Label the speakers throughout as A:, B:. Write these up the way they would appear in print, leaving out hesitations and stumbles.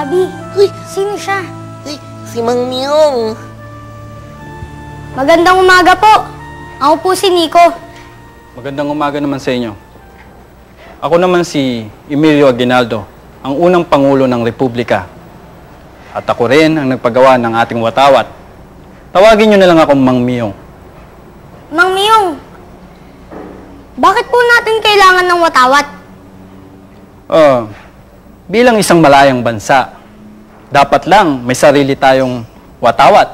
A: Abi,
B: Uy,
A: sino siya?
B: uy, si Mang Myong.
A: Magandang umaga po. Ako po si Nico.
C: Magandang umaga naman sa inyo. Ako naman si Emilio Aguinaldo, ang unang Pangulo ng Republika. At ako rin ang nagpagawa ng ating Watawat. Tawagin niyo na lang akong Mang Myong.
A: Mang Myong, bakit po natin kailangan ng Watawat?
C: Bilang isang malayang bansa, dapat lang may sarili tayong Watawat.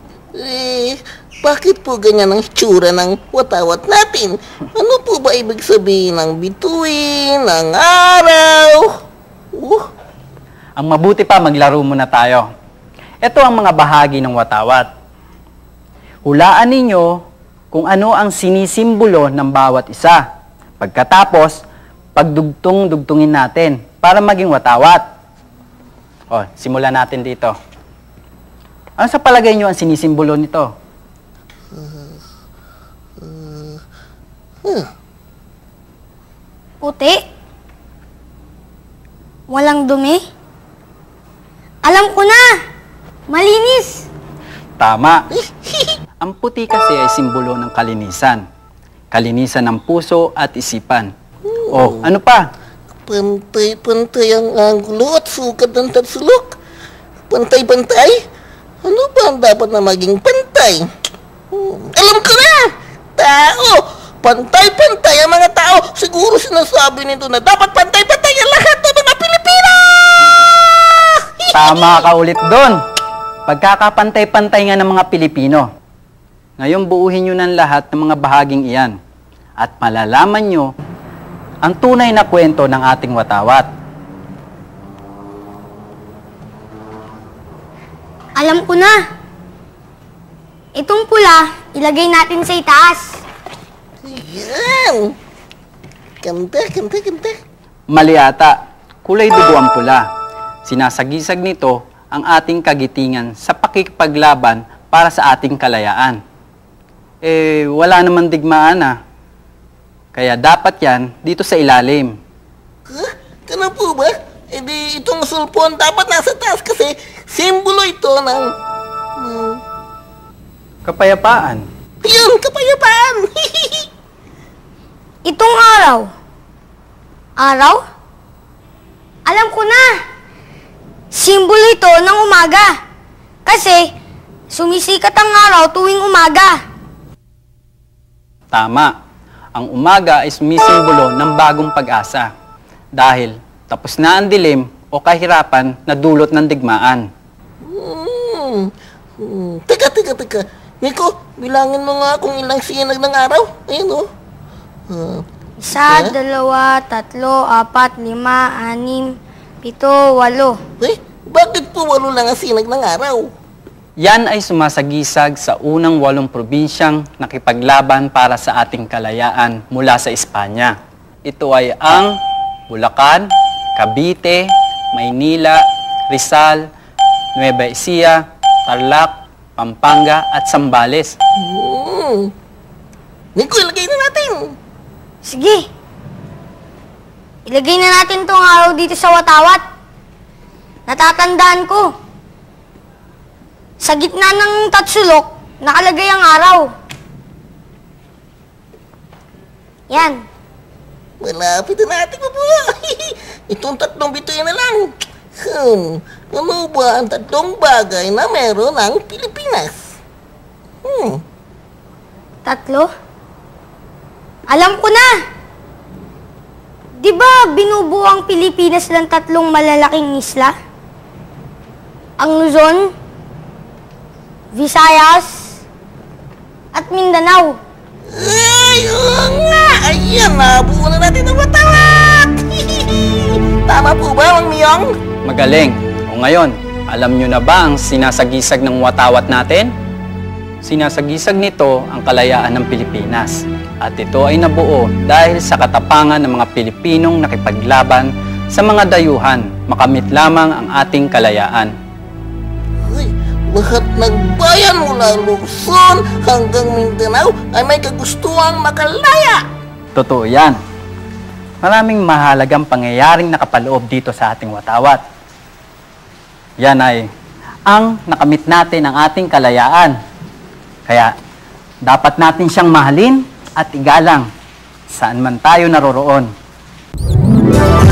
B: Bakit po ganyan ang itsura ng Watawat natin? Ano po ba ibig sabihin ng bituin, ng araw?
C: Ang mabuti pa, maglaro muna tayo. Ito ang mga bahagi ng Watawat. Hulaan ninyo kung ano ang sinisimbolo ng bawat isa. Pagkatapos, pagdugtong-dugtungin natin para maging Watawat. Simulan natin dito. Ano sa palagay nyo ang sinisimbolo nito?
A: Puti? Walang dumi? Alam ko na! Malinis!
C: Tama. Ang puti kasi ay simbolo ng kalinisan. Kalinisan ng puso at isipan. Ano pa?
B: Pantay-pantay ang anggulo at sukat ng tatsulok. Pantay-pantay? Ano ba ang dapat na maging pantay? Alam ko na! Tao! Pantay-pantay ang mga tao. Siguro sinasabi nito na dapat pantay-pantay ang lahat ng mga Pilipino!
C: Tama ka ulit doon. Pagkakapantay-pantay nga ng mga Pilipino. Ngayon buuhin nyo ng lahat ng mga bahaging iyan. At malalaman nyo ang tunay na kwento ng ating Watawat.
A: Alam ko na! Itong pula, ilagay natin sa itaas.
B: Yan! Ganda.
C: Mali ata. Kulay dugo ang pula. Sinasagisag nito ang ating kagitingan sa pakikipaglaban para sa ating kalayaan. Wala naman digmaan ah. Kaya dapat yan dito sa ilalim.
B: Ano po ba? Itong sulpon dapat nasa taas kasi simbolo ito ng
C: Kapayapaan.
B: Yun, kapayapaan!
A: Itong araw. Araw? Alam ko na! Simbolo ito ng umaga. Kasi sumisikat ang araw tuwing umaga.
C: Tama. Ang umaga ay sumisimbolo ng bagong pag-asa. Dahil tapos na ang dilim o kahirapan na dulot ng digmaan.
B: Teka. Nico, bilangin mo nga kung ilang sinag ng araw. Ayun,
A: Isa, dalawa, tatlo, apat, lima, anim, pito, walo.
B: Bakit po walo lang ang sinag ng araw?
C: Yan ay sumasagisag sa unang 8 probinsyang nakipaglaban para sa ating kalayaan mula sa Espanya. Ito ay ang Bulacan, Cavite, Maynila, Rizal, Nueva Ecija, Tarlac, Pampanga at Zambales.
B: Nico, ilagay na natin.
A: Sige. Ilagay na natin tong araw dito sa Watawat. Natatandaan ko. Sa gitna ng tatsulok, nakalagay ang araw. Yan.
B: Malapit na natin po. Itong 3 bituin na lang. Ano ba ang 3 bagay na meron ang Pilipinas?
A: 3? Alam ko na! Di ba binubuo ang Pilipinas ng 3 malalaking isla? Ang Luzon, Visayas, at Mindanao.
B: Ay, oo nga! Ayan, nabuo na natin ang Watawat! Tama po ba, Mang Myong?
C: Magaling. O ngayon, alam nyo na ba ang sinasagisag ng Watawat natin? Sinasagisag nito ang kalayaan ng Pilipinas. At ito ay nabuo dahil sa katapangan ng mga Pilipinong nakipaglaban sa mga dayuhan, makamit lamang ang ating kalayaan.
B: Lahat ng bayan mula Luzon hanggang Mindanao ay may kagustuhang makalaya.
C: Totoo yan. Maraming mahalagang pangyayaring nakapaloob dito sa ating Watawat. Yan ay ang nakamit natin ang ating kalayaan. Kaya dapat natin siyang mahalin at igalang saan man tayo naroroon.